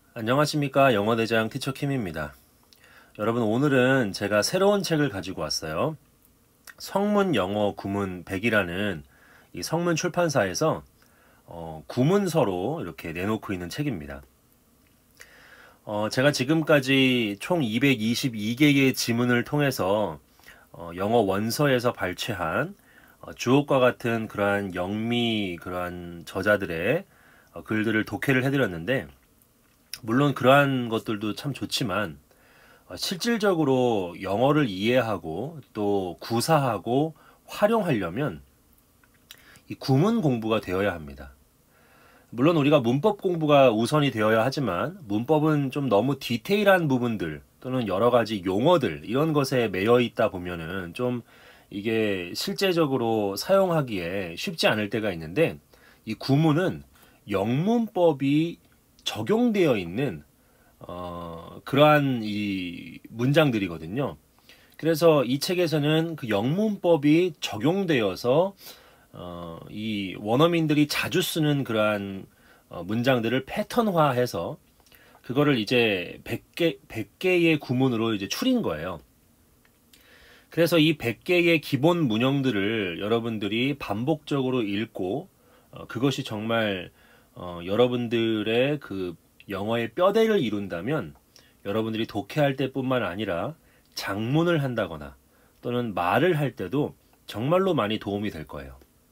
안녕하십니까. 영어대장 티처 킴입니다. 여러분, 오늘은 제가 새로운 책을 가지고 왔어요. 성문 영어 구문 100이라는 이 성문 출판사에서 구문서로 이렇게 내놓고 있는 책입니다. 제가 지금까지 총 222개의 지문을 통해서 영어 원서에서 발췌한 주옥과 같은 그러한 그러한 저자들의 글들을 독해를 해드렸는데, 물론 그러한 것들도 참 좋지만 실질적으로 영어를 이해하고 또 구사하고 활용하려면 이 구문 공부가 되어야 합니다. 물론 우리가 문법 공부가 우선이 되어야 하지만, 문법은 좀 너무 디테일한 부분들 또는 여러 가지 용어들 이런 것에 매여 있다 보면은 좀 이게 실제적으로 사용하기에 쉽지 않을 때가 있는데, 이 구문은 영문법이 적용되어 있는 그러한 이 문장들이거든요. 그래서 이 책에서는 그 영문법이 적용되어서 이 원어민들이 자주 쓰는 그러한 문장들을 패턴화해서 그거를 이제 100개의 구문으로 이제 추린 거예요. 그래서 이 100개의 기본 문형들을 여러분들이 반복적으로 읽고 그것이 정말 여러분들의 그 영어의 뼈대를 이룬다면, 여러분들이 독해할 때뿐만 아니라 작문을 한다거나 또는 말을 할 때도 정말로 많이 도움이 될 거예요.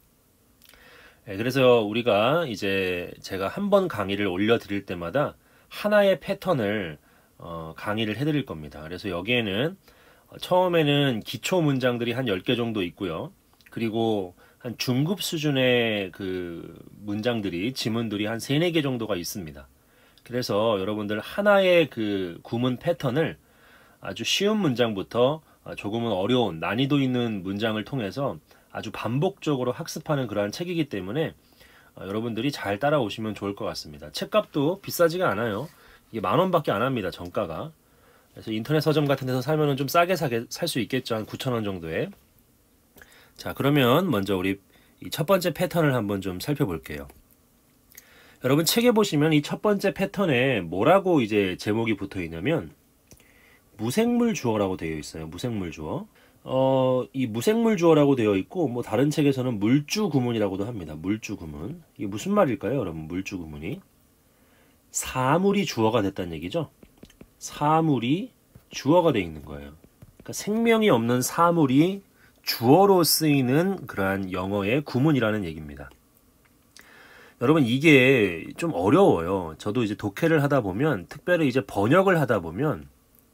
그래서 우리가 이제 제가 한 번 강의를 올려드릴 때마다 하나의 패턴을 강의를 해드릴 겁니다. 그래서 여기에는 처음에는 기초 문장들이 한 10개 정도 있고요. 그리고 한 중급 수준의 그 문장들이, 지문들이 한 3, 4개 정도가 있습니다. 그래서 여러분들 하나의 그 구문 패턴을 아주 쉬운 문장부터 조금은 어려운 난이도 있는 문장을 통해서 아주 반복적으로 학습하는 그러한 책이기 때문에 여러분들이 잘 따라오시면 좋을 것 같습니다. 책값도 비싸지가 않아요. 이게 10,000원밖에 안 합니다, 정가가. 그래서 인터넷 서점 같은 데서 사면은 좀 싸게 살 수 있겠죠. 한 9,000원 정도에. 자, 그러면 먼저 우리 이 첫 번째 패턴을 한번 좀 살펴볼게요. 여러분, 책에 보시면 이 첫 번째 패턴에 뭐라고 이제 제목이 붙어 있냐면 무생물 주어라고 되어 있어요. 무생물 주어. 이 무생물 주어라고 되어 있고, 뭐 다른 책에서는 물주 구문이라고도 합니다. 물주 구문. 이게 무슨 말일까요, 여러분? 물주 구문이 사물이 주어가 됐다는 얘기죠. 사물이 주어가 되어 있는 거예요. 그러니까 생명이 없는 사물이 주어로 쓰이는 그러한 영어의 구문이라는 얘기입니다. 여러분, 이게 좀 어려워요. 저도 이제 독해를 하다 보면, 특별히 이제 번역을 하다 보면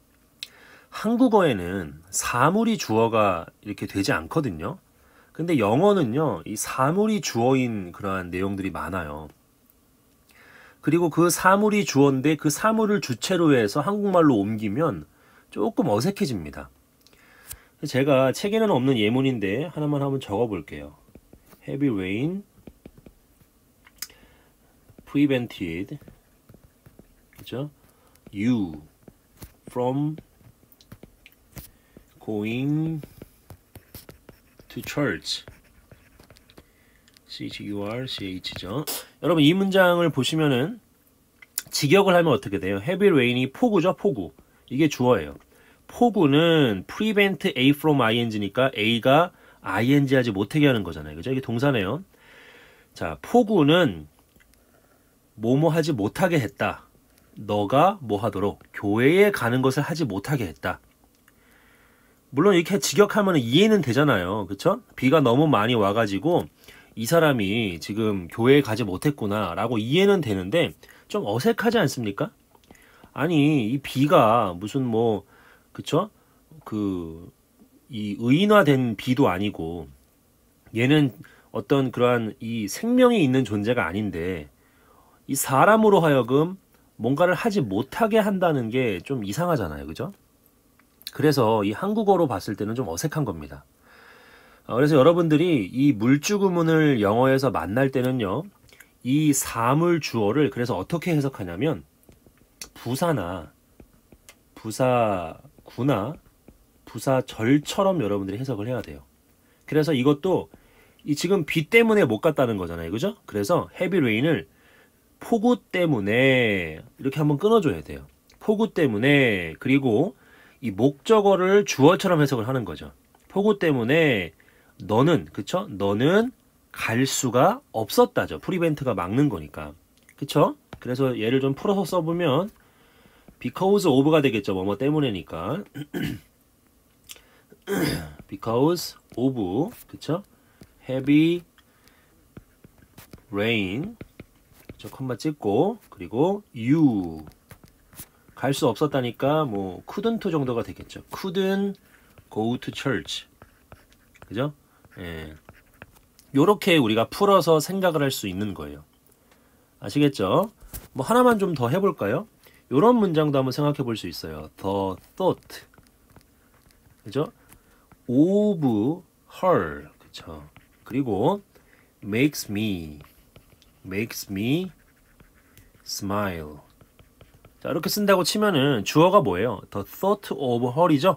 한국어에는 사물이 주어가 이렇게 되지 않거든요. 근데 영어는요, 이 사물이 주어인 그러한 내용들이 많아요. 그리고 그 사물이 주어인데 그 사물을 주체로 해서 한국말로 옮기면 조금 어색해집니다. 제가 책에는 없는 예문인데 하나만 한번 적어 볼게요. Heavy rain prevented, 그죠? You from going to church. CHURCH죠. 여러분, 이 문장을 보시면은 직역을 하면 어떻게 돼요? Heavy rain이 폭우죠, 폭우. 이게 주어예요. 폭우는 prevent A from ing니까 A가 ing 하지 못하게 하는 거잖아요. 그죠? 이게 동사네요. 자, 폭우는 뭐뭐 하지 못하게 했다. 너가 뭐 하도록, 교회에 가는 것을 하지 못하게 했다. 물론 이렇게 직역하면 이해는 되잖아요. 그쵸? 비가 너무 많이 와가지고 이 사람이 지금 교회에 가지 못했구나 라고 이해는 되는데, 좀 어색하지 않습니까? 아니, 이 비가 무슨 뭐, 그쵸? 이 의인화된 비도 아니고, 얘는 어떤 그러한 이 생명이 있는 존재가 아닌데, 이 사람으로 하여금 뭔가를 하지 못하게 한다는 게 좀 이상하잖아요. 그죠? 그래서 이 한국어로 봤을 때는 좀 어색한 겁니다. 그래서 여러분들이 이 물주 구문을 영어에서 만날 때는요, 이 사물 주어를 그래서 어떻게 해석하냐면 부사나 부사구나 부사절처럼 여러분들이 해석을 해야 돼요. 그래서 이것도 이 지금 비 때문에 못 갔다는 거잖아요. 그죠? 그래서 heavy rain을 폭우 때문에 이렇게 한번 끊어줘야 돼요. 폭우 때문에. 그리고 이 목적어를 주어처럼 해석을 하는 거죠. 폭우 때문에 너는, 그쵸? 너는 갈 수가 없었다죠. 프리벤트가 막는 거니까. 그쵸? 그래서 얘를 좀 풀어서 써보면 because of가 되겠죠. 뭐뭐 때문에니까. because of, 그쵸? heavy rain, 그쵸? 컴마 찍고, 그리고 you, 갈 수 없었다니까 뭐 couldn't 정도가 되겠죠. couldn't go to church, 그죠? 예. 요렇게 우리가 풀어서 생각을 할 수 있는 거예요. 아시겠죠? 뭐 하나만 좀 더 해볼까요? 요런 문장도 한번 생각해 볼 수 있어요. The thought, 그죠? of her, 그쵸? 그리고 makes me smile. 자, 이렇게 쓴다고 치면은 주어가 뭐예요? The thought of her이죠?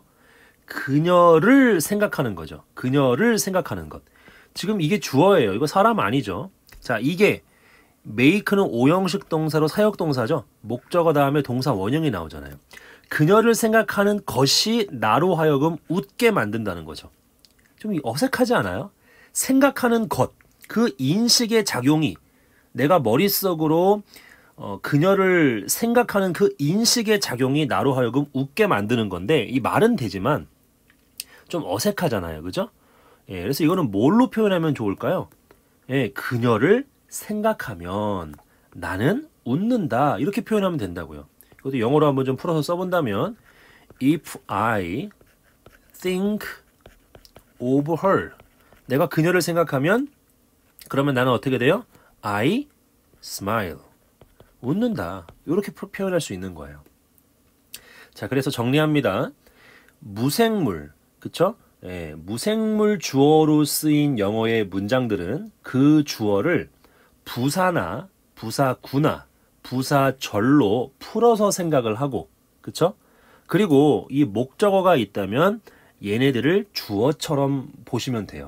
그녀를 생각하는 거죠. 그녀를 생각하는 것. 지금 이게 주어예요. 이거 사람 아니죠? 자, 이게 make는 오형식 동사로 사역동사죠. 목적어 다음에 동사 원형이 나오잖아요. 그녀를 생각하는 것이 나로 하여금 웃게 만든다는 거죠. 좀 어색하지 않아요? 생각하는 것, 그 인식의 작용이 내가 머릿속으로 그녀를 생각하는 그 인식의 작용이 나로 하여금 웃게 만드는 건데 이 말은 되지만 좀 어색하잖아요. 그죠? 예, 그래서 이거는 뭘로 표현하면 좋을까요? 예, 그녀를 생각하면 나는 웃는다. 이렇게 표현하면 된다고요. 이것도 영어로 한번 좀 풀어서 써본다면 If I think of her, 내가 그녀를 생각하면 그러면 나는 어떻게 돼요? I smile, 웃는다. 이렇게 표현할 수 있는 거예요. 자, 그래서 정리합니다. 무생물, 그쵸? 예, 무생물 주어로 쓰인 영어의 문장들은 그 주어를 부사나 부사구나 부사절로 풀어서 생각을 하고, 그쵸? 그리고 이 목적어가 있다면 얘네들을 주어처럼 보시면 돼요.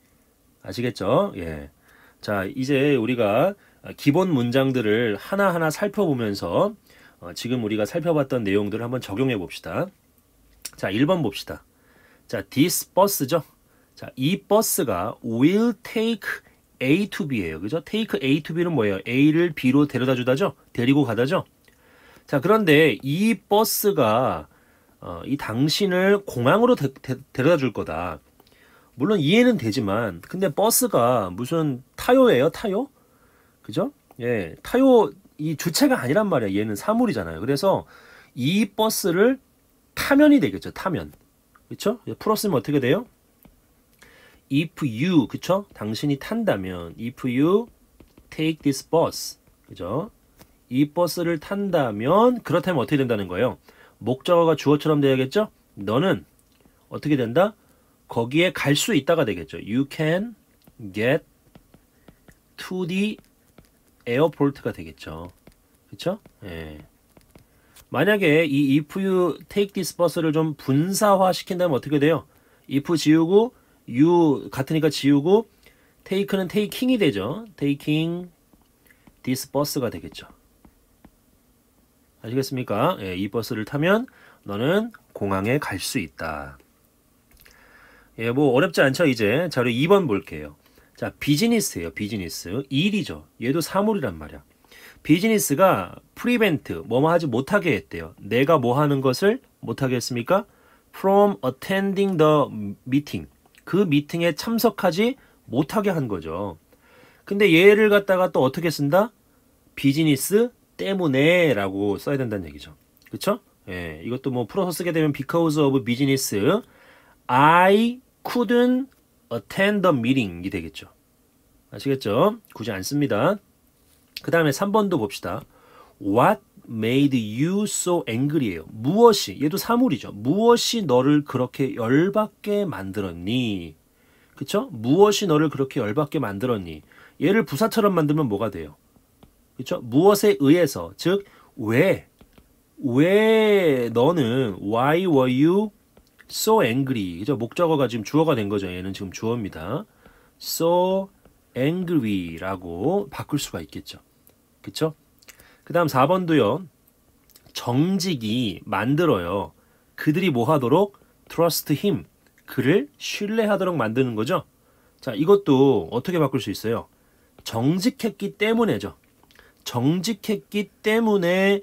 아시겠죠? 예. 자, 이제 우리가 기본 문장들을 하나하나 살펴보면서 지금 우리가 살펴봤던 내용들을 한번 적용해 봅시다. 자, 1번 봅시다. 자, this bus죠. 자, 이 버스가 will take A to B예요. 그죠? take A to B는 뭐예요? A를 B로 데려다 주다죠? 데리고 가다죠? 자, 그런데 이 버스가 이 당신을 공항으로 데려다 줄 거다. 물론 이해는 되지만 근데 버스가 무슨 타요예요? 타요? 그죠? 예, 타요 이 주체가 아니란 말이야. 얘는 사물이잖아요. 그래서 이 버스를 타면이 되겠죠. 타면. 그쵸? 풀었으면 어떻게 돼요? If you, 그쵸? 당신이 탄다면 if you take this bus, 그죠? 이 버스를 탄다면 그렇다면 어떻게 된다는 거예요? 목적어가 주어처럼 돼야겠죠? 너는 어떻게 된다? 거기에 갈 수 있다가 되겠죠. You can get to the airport가 되겠죠. 그쵸? 예. 만약에 이 if you take this bus를 좀 분사화 시킨다면 어떻게 돼요? if 지우고 you 같으니까 지우고 take는 taking이 되죠. taking this bus가 되겠죠. 아시겠습니까? 예, 이 버스를 타면 너는 공항에 갈 수 있다. 예, 뭐 어렵지 않죠, 이제. 자, 우리 2번 볼게요. 자, 비즈니스예요, 비즈니스. 일이죠. 얘도 사물이란 말이야. 비즈니스가 prevent, 뭐뭐 하지 못하게 했대요. 내가 뭐 하는 것을 못하게 했습니까? From attending the meeting. 그 미팅에 참석하지 못하게 한 거죠. 근데 얘를 갖다가 또 어떻게 쓴다? 비즈니스 때문에 라고 써야 된다는 얘기죠. 그쵸? 예, 이것도 뭐 풀어서 쓰게 되면 because of business, I couldn't attend the meeting이 되겠죠. 아시겠죠? 굳이 안 씁니다. 그 다음에 3번도 봅시다. What made you so angry예요. 무엇이, 얘도 사물이죠. 무엇이 너를 그렇게 열받게 만들었니? 그쵸? 무엇이 너를 그렇게 열받게 만들었니? 얘를 부사처럼 만들면 뭐가 돼요? 그쵸? 무엇에 의해서, 즉 왜 너는 why were you so angry? 그죠? 목적어가 지금 주어가 된 거죠. 얘는 지금 주어입니다. so angry라고 바꿀 수가 있겠죠. 그쵸? 그 다음 4번도요. 정직이 만들어요. 그들이 뭐 하도록? trust him. 그를 신뢰하도록 만드는 거죠. 자, 이것도 어떻게 바꿀 수 있어요? 정직했기 때문에죠. 정직했기 때문에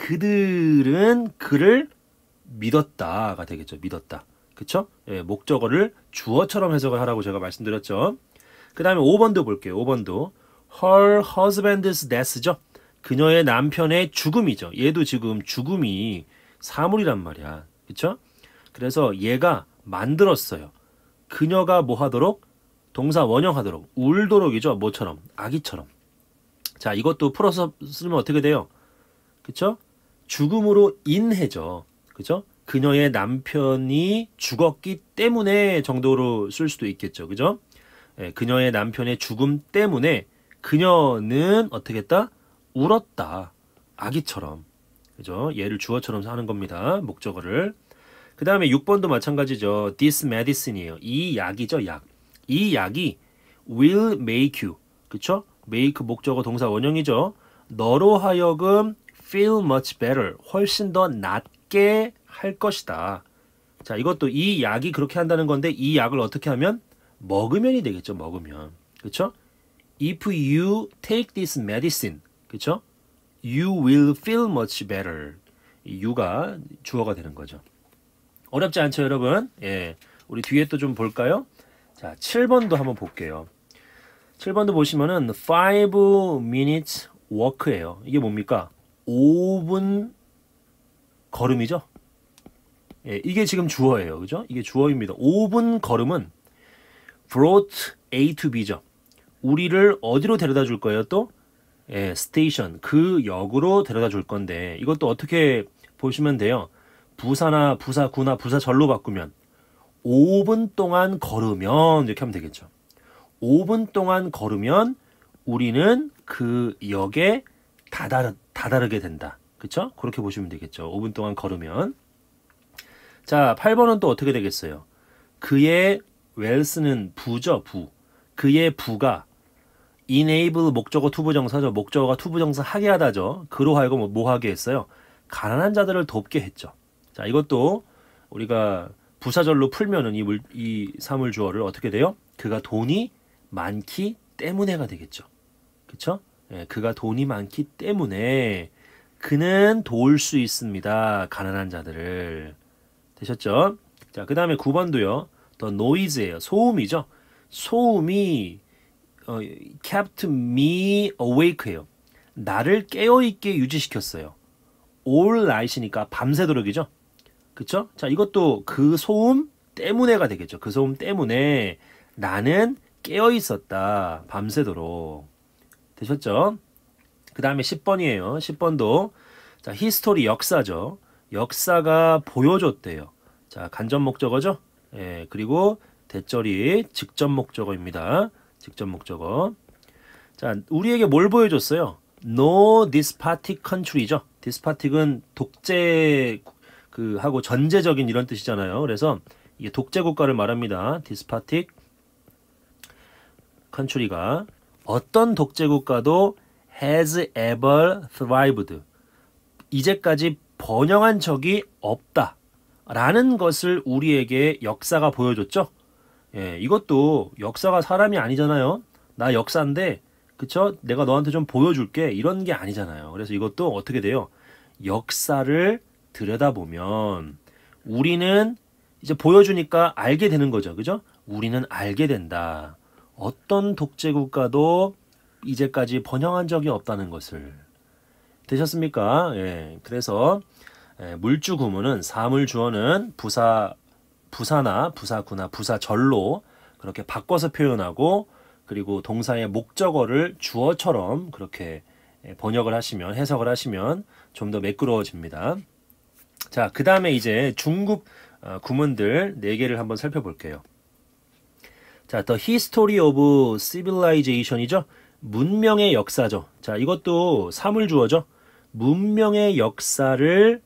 그들은 그를 믿었다가 되겠죠. 믿었다. 그쵸? 예, 목적어를 주어처럼 해석을 하라고 제가 말씀드렸죠. 그 다음에 5번도 볼게요. 5번도 her husband's death죠. 그녀의 남편의 죽음이죠. 얘도 지금 죽음이 사물이란 말이야. 그쵸? 그래서 얘가 만들었어요. 그녀가 뭐 하도록? 동사 원형하도록. 울도록이죠. 뭐처럼? 아기처럼. 자, 이것도 풀어서 쓰면 어떻게 돼요? 그쵸? 죽음으로 인해죠. 그죠? 그녀의 남편이 죽었기 때문에 정도로 쓸 수도 있겠죠. 그죠? 예, 그녀의 남편의 죽음 때문에 그녀는 어떻게 했다? 울었다. 아기처럼. 그죠? 얘를 주어처럼 하는 겁니다. 목적어를. 그 다음에 6번도 마찬가지죠. This medicine이에요. 이 약이죠. 약. 이 약이 will make you. 그쵸? make 목적어 동사 원형이죠. 너로 하여금 feel much better. 훨씬 더 낫게 할 것이다. 자, 이것도 이 약이 그렇게 한다는 건데 이 약을 어떻게 하면? 먹으면이 되겠죠. 먹으면. 그쵸? If you take this medicine. 그쵸? You will feel much better. 이 you가 주어가 되는 거죠. 어렵지 않죠, 여러분? 예. 우리 뒤에 또 좀 볼까요? 자, 7번도 한번 볼게요. 7번도 보시면은 5 minutes walk예요. 이게 뭡니까? 5분 걸음이죠? 예, 이게 지금 주어예요. 그죠? 이게 주어입니다. 5분 걸음은 brought A to B죠. 우리를 어디로 데려다 줄 거예요, 또? 예, 스테이션. 그 역으로 데려다 줄 건데 이것도 어떻게 보시면 돼요? 부사나 부사구나 부사절로 바꾸면 5분 동안 걸으면 이렇게 하면 되겠죠. 5분 동안 걸으면 우리는 그 역에 다다르게 된다. 그쵸? 그렇게 보시면 되겠죠. 5분 동안 걸으면. 자, 8번은 또 어떻게 되겠어요? 그의 wells는 부죠, 부. 그의 부가 enable 목적어 투부정사죠. 목적어가 투부정사 하게 하다죠. 그로 하여금 뭐 하게 했어요? 가난한 자들을 돕게 했죠. 자, 이것도 우리가 부사절로 풀면은 이 사물주어를 어떻게 돼요? 그가 돈이 많기 때문에가 되겠죠. 그쵸? 예, 그가 돈이 많기 때문에 그는 도울 수 있습니다. 가난한 자들을. 되셨죠? 자, 그 다음에 9번도요. 더 noise예요. 소음이죠. 소음이 kept me awake예요. 나를 깨어있게 유지시켰어요. all night이니까 밤새도록이죠. 그쵸? 자, 이것도 그 소음 때문에가 되겠죠. 그 소음 때문에 나는 깨어있었다. 밤새도록. 되셨죠? 그 다음에 10번이에요. 10번도 자, 히스토리 역사죠. 역사가 보여줬대요. 자, 간접 목적어죠. 예, 그리고 대절이 직접 목적어입니다. 직접 목적어. 자, 우리에게 뭘 보여줬어요? No despotic country죠. despotic은 독재 하고 전제적인 이런 뜻이잖아요. 그래서 이게 독재 국가를 말합니다. despotic country가 어떤 독재 국가도 has ever thrived. 이제까지 번영한 적이 없다. 라는 것을 우리에게 역사가 보여줬죠. 예, 이것도 역사가 사람이 아니잖아요. 나 역사인데, 그쵸? 내가 너한테 좀 보여줄게. 이런 게 아니잖아요. 그래서 이것도 어떻게 돼요? 역사를 들여다보면 우리는 이제 보여주니까 알게 되는 거죠. 그죠? 우리는 알게 된다. 어떤 독재 국가도 이제까지 번영한 적이 없다는 것을. 되셨습니까? 예, 그래서 물주 구문은 사물주어는 부사나 부사구나 부사절로 그렇게 바꿔서 표현하고 그리고 동사의 목적어를 주어처럼 그렇게 번역을 하시면 해석을 하시면 좀 더 매끄러워집니다. 자, 그 다음에 이제 중급 구문들 4개를 한번 살펴볼게요. 자, The History of Civilization이죠. 문명의 역사죠. 자, 이것도 사물주어죠. 문명의 역사를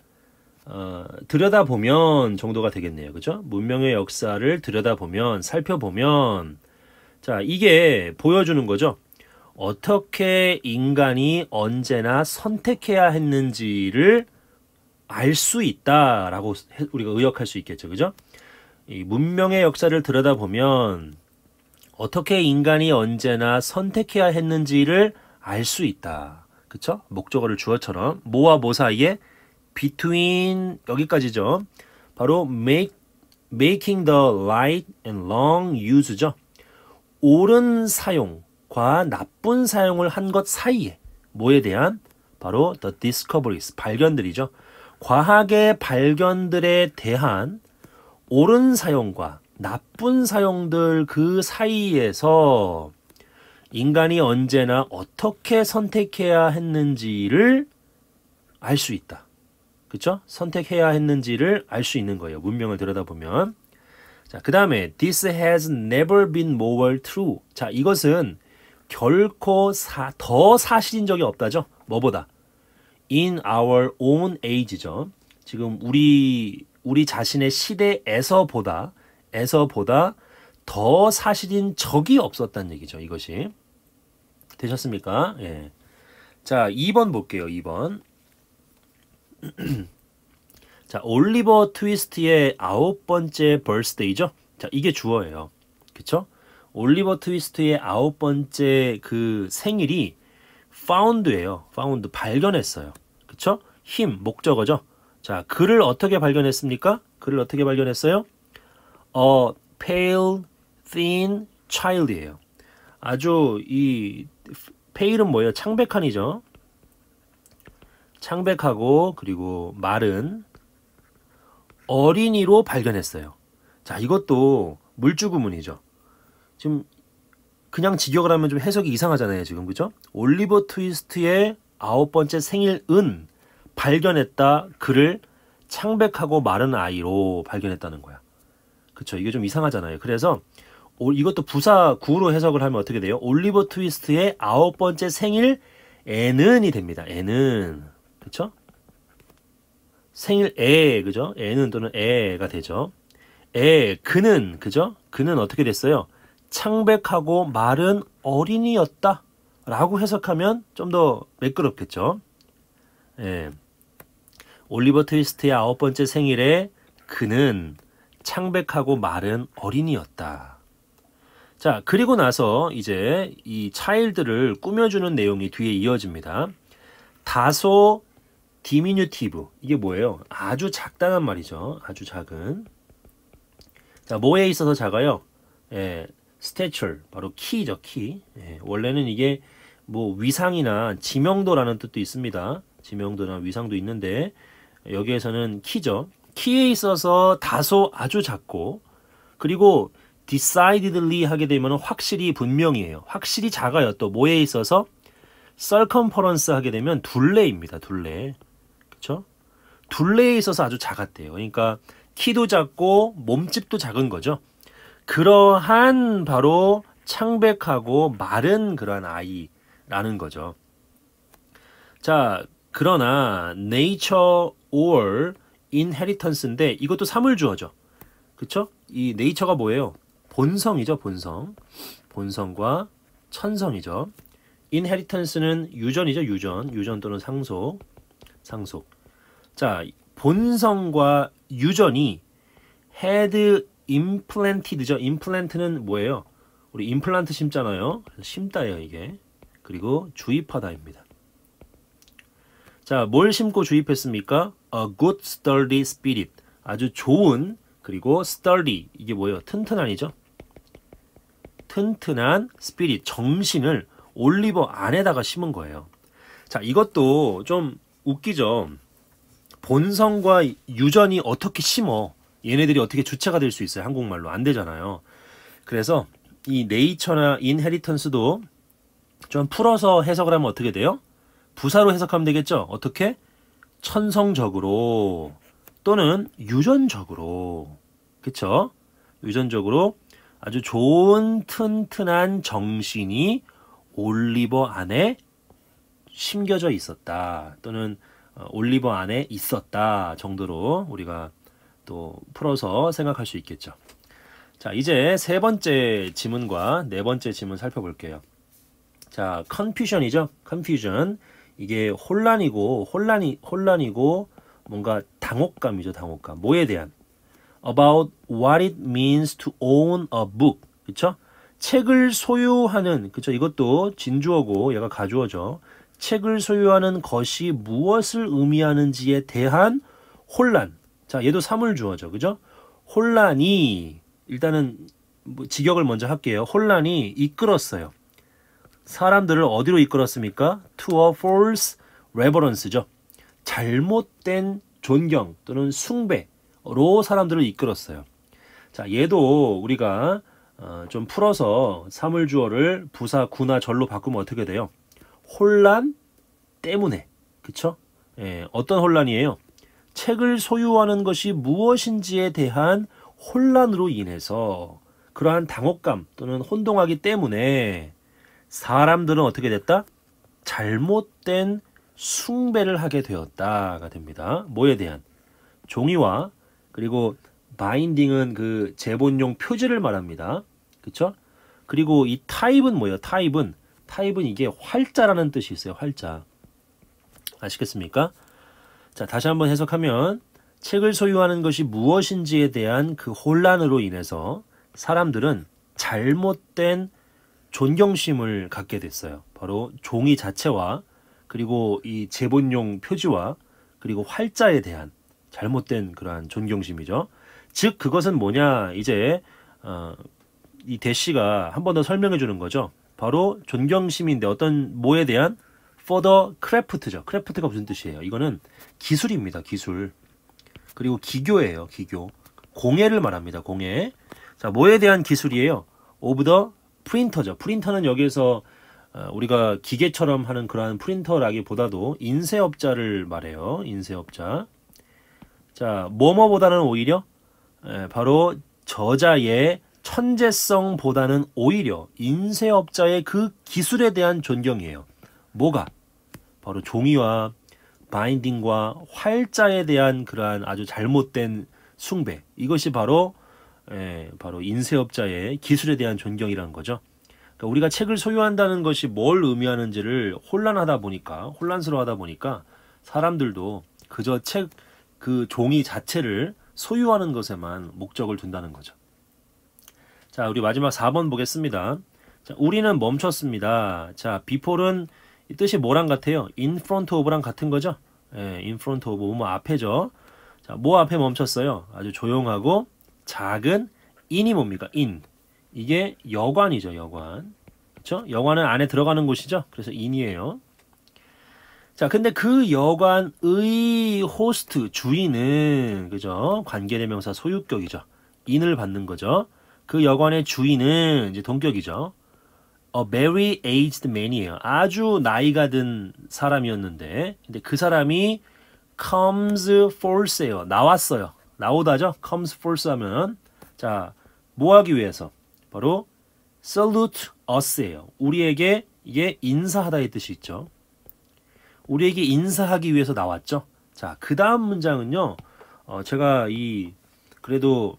들여다보면 정도가 되겠네요. 그죠? 문명의 역사를 들여다보면 살펴보면 자, 이게 보여주는 거죠. 어떻게 인간이 언제나 선택해야 했는지를 알 수 있다라고 우리가 의역할 수 있겠죠. 그죠? 이 문명의 역사를 들여다보면 어떻게 인간이 언제나 선택해야 했는지를 알 수 있다. 그쵸? 목적어를 주어처럼 뭐와 뭐 사이에 between 여기까지죠. 바로 making the right and wrong use죠. 옳은 사용과 나쁜 사용을 한 것 사이에 뭐에 대한 바로 the discoveries 발견들이죠. 과학의 발견들에 대한 옳은 사용과 나쁜 사용들 그 사이에서 인간이 언제나 어떻게 선택해야 했는지를 알 수 있다. 그쵸? 선택해야 했는지를 알 수 있는 거예요. 문명을 들여다보면. 자, 그 다음에 This has never been more true. 자, 이것은 결코 더 사실인 적이 없다죠. 뭐보다? In our own age죠. 지금 우리 자신의 시대에서보다 더 사실인 적이 없었다는 얘기죠. 이것이. 되셨습니까? 예. 자, 2번 볼게요. 2번. 자, 올리버 트위스트의 9번째 birthday죠. 자, 이게 주어예요. 그쵸? 올리버 트위스트의 9번째 그 생일이 found예요. found, 발견했어요. 그쵸? 힘, 목적어죠. 자, 그를 어떻게 발견했습니까? 그를 어떻게 발견했어요? pale, thin child이에요. 아주 이 pale은 뭐예요? 창백한이죠. 창백하고 그리고 마른 어린이로 발견했어요. 자, 이것도 물주구문이죠. 지금 그냥 직역을 하면 좀 해석이 이상하잖아요. 지금 그죠? 올리버 트위스트의 9번째 생일은 발견했다. 그를 창백하고 마른 아이로 발견했다는 거야. 그쵸? 이게 좀 이상하잖아요. 그래서 이것도 부사 구로 해석을 하면 어떻게 돼요? 올리버 트위스트의 9번째 생일 애는이 됩니다. 애는. 그쵸? 생일 애, 그죠? 애는 또는 애가 되죠. 그는, 그죠? 그는 어떻게 됐어요? 창백하고 마른 어린이였다. 라고 해석하면 좀 더 매끄럽겠죠. 예. 올리버 트위스트의 9번째 생일에 그는 창백하고 마른 어린이였다. 자, 그리고 나서 이제 이 차일드를 꾸며주는 내용이 뒤에 이어집니다. 다소 디미뉴티브. 이게 뭐예요? 아주 작다는 말이죠. 아주 작은. 자, 뭐에 있어서 작아요? 예, stature. 바로 키죠, 키. 예, 원래는 이게 뭐 위상이나 지명도라는 뜻도 있습니다. 지명도나 위상도 있는데 여기에서는 키죠. 키에 있어서 다소 아주 작고 그리고 decidedly 하게 되면 확실히 분명히에요. 확실히 작아요. 또 뭐에 있어서 circumference 하게 되면 둘레입니다. 둘레. 그렇죠? 둘레에 있어서 아주 작았대요. 그러니까 키도 작고 몸집도 작은 거죠. 그러한 바로 창백하고 마른 그러한 아이라는 거죠. 자, 그러나 nature or inheritance인데 이것도 사물주어죠. 그쵸? 이 nature가 뭐예요? 본성이죠, 본성. 본성과 천성이죠. inheritance는 유전이죠, 유전 또는 상속. 자, 본성과 유전이 had implanted죠. implant는 뭐예요? 우리 임플란트 심잖아요. 심다예요, 이게. 그리고 주입하다입니다. 자, 뭘 심고 주입했습니까? A good sturdy spirit. 아주 좋은 그리고 sturdy. 이게 뭐예요? 튼튼한이죠. 튼튼한 spirit, 정신을 올리버 안에다가 심은 거예요. 자, 이것도 좀 웃기죠. 본성과 유전이 어떻게 심어? 얘네들이 어떻게 주체가 될 수 있어요? 한국말로 안 되잖아요. 그래서 이 네이처나 인헤리턴스도 좀 풀어서 해석을 하면 어떻게 돼요? 부사로 해석하면 되겠죠? 어떻게? 천성적으로 또는 유전적으로. 그쵸? 유전적으로 아주 좋은 튼튼한 정신이 올리버 안에 심겨져 있었다. 또는 올리버 안에 있었다 정도로 우리가 또 풀어서 생각할 수 있겠죠. 자, 이제 세 번째 지문과 네 번째 지문 살펴볼게요. 자, confusion이죠. confusion. 이게 혼란이고 뭔가 당혹감이죠. 당혹감. 뭐에 대한? about what it means to own a book. 그쵸? 책을 소유하는, 그쵸? 이것도 진주어고 얘가 가주어죠. 책을 소유하는 것이 무엇을 의미하는지에 대한 혼란. 자, 얘도 사물주어죠. 그죠? 혼란이, 일단은 뭐 직역을 먼저 할게요. 혼란이 이끌었어요. 사람들을 어디로 이끌었습니까? To a false reverence죠. 잘못된 존경 또는 숭배로 사람들을 이끌었어요. 자, 얘도 우리가 좀 풀어서 사물주어를 부사, 구나, 절로 바꾸면 어떻게 돼요? 혼란 때문에. 그쵸? 예, 어떤 혼란이에요? 책을 소유하는 것이 무엇인지에 대한 혼란으로 인해서 그러한 당혹감 또는 혼동하기 때문에 사람들은 어떻게 됐다? 잘못된 숭배를 하게 되었다가 됩니다. 뭐에 대한? 종이와 그리고 바인딩은 그 제본용 표지를 말합니다. 그쵸? 그리고 이 타입은 뭐예요? 타입은 이게 활자라는 뜻이 있어요. 활자. 아시겠습니까? 자, 다시 한번 해석하면 책을 소유하는 것이 무엇인지에 대한 그 혼란으로 인해서 사람들은 잘못된 존경심을 갖게 됐어요. 바로 종이 자체와 그리고 이 제본용 표지와 그리고 활자에 대한 잘못된 그러한 존경심이죠. 즉 그것은 뭐냐, 이제 이 대시가 한 번 더 설명해 주는 거죠. 바로 존경심인데 어떤 뭐에 대한? for the craft죠. craft가 무슨 뜻이에요? 이거는 기술입니다. 기술. 그리고 기교예요. 기교. 공예를 말합니다. 공예. 자, 뭐에 대한 기술이에요? of the printer죠. 프린터는 여기에서 우리가 기계처럼 하는 그러한 프린터라기보다도 인쇄업자를 말해요. 인쇄업자. 자, 뭐뭐보다는 오히려 바로 저자의 천재성보다는 오히려 인쇄업자의 그 기술에 대한 존경이에요. 뭐가? 바로 종이와 바인딩과 활자에 대한 그러한 아주 잘못된 숭배. 이것이 바로 인쇄업자의 기술에 대한 존경이라는 거죠. 그러니까 우리가 책을 소유한다는 것이 뭘 의미하는지를 혼란스러워하다 보니까 사람들도 그저 그 종이 자체를 소유하는 것에만 목적을 둔다는 거죠. 자, 우리 마지막 4번 보겠습니다. 자, 우리는 멈췄습니다. 자, before는 이 뜻이 뭐랑 같아요? in front of랑 같은 거죠? 예, in front of, 뭐 앞에죠. 자, 뭐 앞에 멈췄어요? 아주 조용하고 작은 in이 뭡니까? in. 이게 여관이죠, 여관. 그렇죠? 여관은 안에 들어가는 곳이죠. 그래서 in이에요. 자, 근데 그 여관의 호스트, 주인은, 그죠? 관계대명사 소유격이죠. in을 받는 거죠. 그 여관의 주인은 이제 동격이죠. A very aged man이에요. 아주 나이가 든 사람이었는데, 근데 그 사람이 comes forth예요. 나왔어요. 나오다죠. comes forth 하면, 자, 뭐 하기 위해서? 바로 salute us예요. 우리에게 이게 인사하다의 뜻이 있죠. 우리에게 인사하기 위해서 나왔죠. 자, 그 다음 문장은요. 제가 그래도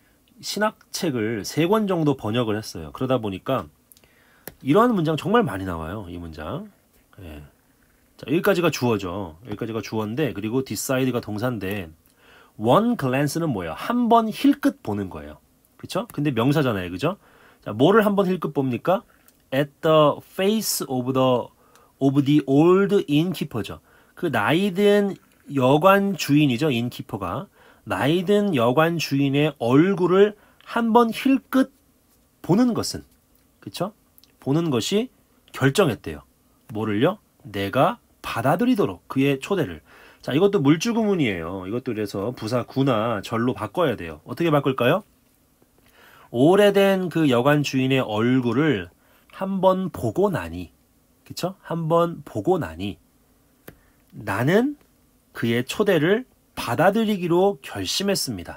신학책을 3권 정도 번역을 했어요. 그러다 보니까 이러한 문장 정말 많이 나와요. 이 문장. 예. 자, 여기까지가 주어죠. 여기까지가 주어인데, 그리고 decide가 동사인데, one glance는 뭐예요? 한 번 힐끗 보는 거예요. 그쵸? 근데 명사잖아요. 그죠? 자, 뭐를 한 번 힐끗 봅니까? at the face of the old innkeeper죠. 그 나이든 여관 주인이죠. innkeeper가. 나이든 여관 주인의 얼굴을 한 번 힐끗 보는 것은, 그쵸? 보는 것이 결정했대요. 뭐를요? 내가 받아들이도록 그의 초대를. 자, 이것도 물주구문이에요. 이것도 그래서 부사 구나 절로 바꿔야 돼요. 어떻게 바꿀까요? 오래된 그 여관 주인의 얼굴을 한번 보고 나니, 그쵸? 한번 보고 나니 나는 그의 초대를 받아들이기로 결심했습니다.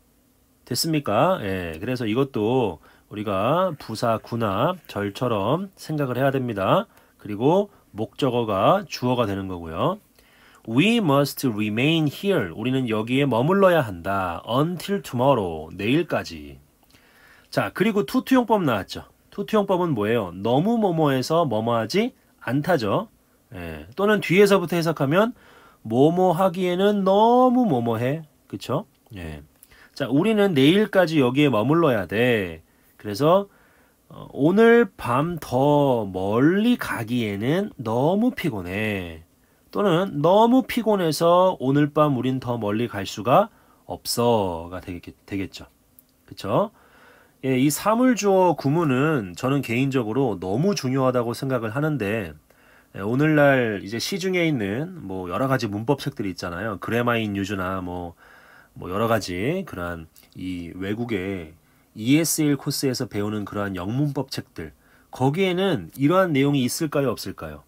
됐습니까? 예, 그래서 이것도 우리가 부사, 구나, 절처럼 생각을 해야 됩니다. 그리고 목적어가 주어가 되는 거고요. We must remain here. 우리는 여기에 머물러야 한다. Until tomorrow. 내일까지. 자, 그리고 투투용법 나왔죠. 투투용법은 뭐예요? 너무 뭐뭐해서 뭐뭐하지 않다죠. 예, 또는 뒤에서부터 해석하면 뭐뭐 하기에는 너무 뭐뭐해. 그쵸? 예. 자, 우리는 내일까지 여기에 머물러야 돼. 그래서 오늘 밤 더 멀리 가기에는 너무 피곤해. 또는 너무 피곤해서 오늘 밤 우린 더 멀리 갈 수가 없어가 되겠죠. 그쵸? 예, 이 사물주어 구문은 저는 개인적으로 너무 중요하다고 생각을 하는데 예, 오늘날 이제 시중에 있는 뭐 여러 가지 문법책들이 있잖아요. 그래마인 유즈나 뭐 여러 가지 그러한 이 외국의 ESL 코스에서 배우는 그러한 영문법 책들 거기에는 이러한 내용이 있을까요, 없을까요?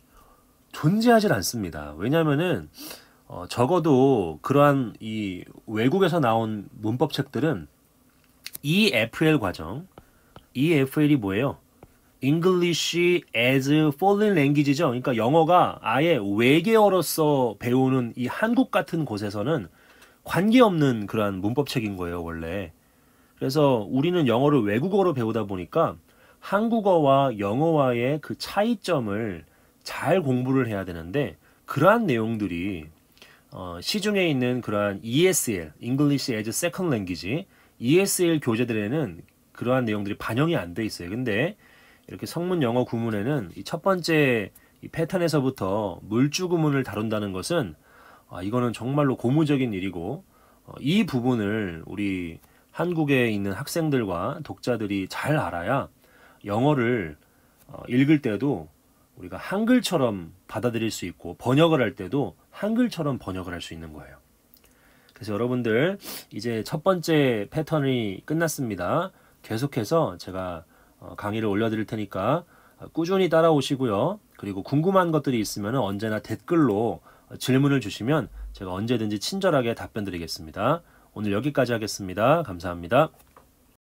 존재하질 않습니다. 왜냐하면은 적어도 그러한 이 외국에서 나온 문법 책들은 EFL 과정, EFL이 뭐예요? English as Foreign Language죠. 그러니까 영어가 아예 외계어로서 배우는 이 한국 같은 곳에서는 관계없는 그러한 문법책인 거예요, 원래. 그래서 우리는 영어를 외국어로 배우다 보니까 한국어와 영어와의 그 차이점을 잘 공부를 해야 되는데 그러한 내용들이 시중에 있는 그러한 ESL, English as Second Language, ESL 교재들에는 그러한 내용들이 반영이 안 돼 있어요. 근데 이렇게 성문 영어 구문에는 이 첫 번째 이 패턴에서부터 물주 구문을 다룬다는 것은 이거는 정말로 고무적인 일이고 이 부분을 우리 한국에 있는 학생들과 독자들이 잘 알아야 영어를 읽을 때도 우리가 한글처럼 받아들일 수 있고 번역을 할 때도 한글처럼 번역을 할 수 있는 거예요. 그래서 여러분들 이제 첫 번째 패턴이 끝났습니다. 계속해서 제가 강의를 올려드릴 테니까 꾸준히 따라오시고요. 그리고 궁금한 것들이 있으면 언제나 댓글로 질문을 주시면 제가 언제든지 친절하게 답변 드리겠습니다. 오늘 여기까지 하겠습니다. 감사합니다.